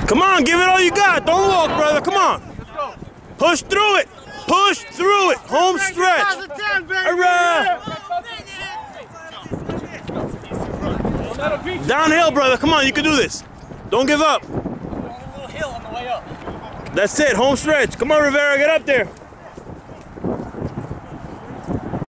Come on, give it all you got. Don't walk, brother. Come on. Push through it. Push through it. Home stretch. Hurrah. Downhill, brother. Come on, you can do this. Don't give up. A little hill on the way up. That's it. Home stretch. Come on, Rivera. Get up there.